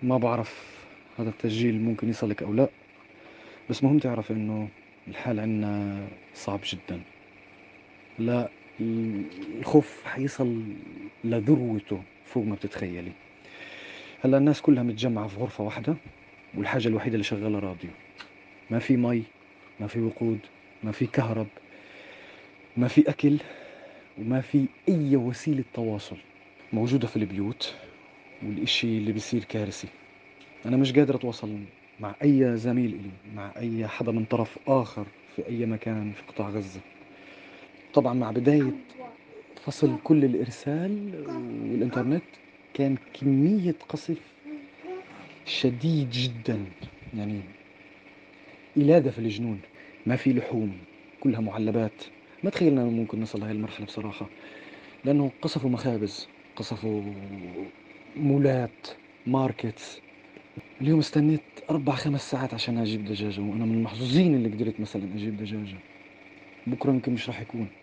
ما بعرف هذا التسجيل ممكن يصلك أو لا، بس مهم تعرف إنه الحال عنا صعب جدا. لا، الخوف حيصل لذروته فوق ما بتتخيلي. هلا الناس كلها متجمعة في غرفة واحدة، والحاجة الوحيدة اللي شغالة راديو. ما في مي، ما في وقود، ما في كهرب، ما في أكل، وما في أي وسيلة تواصل موجودة في البيوت. والإشي اللي بيصير كارثي. أنا مش قادر أتواصل مع أي زميل إلي، مع أي حدا من طرف آخر في أي مكان في قطاع غزة. طبعا مع بداية فصل كل الإرسال والإنترنت كان كمية قصف شديد جدا، يعني إلادة في الجنون. ما في لحوم، كلها معلبات. ما تخيلنا ممكن نصل لهي المرحلة بصراحة، لأنه قصفوا مخابز، قصفوا مولات، ماركتس. اليوم استنيت 4 5 ساعات عشان أجيب دجاجة، وأنا من المحظوظين اللي قدرت مثلا أجيب دجاجة. بكرة يمكن مش راح يكون.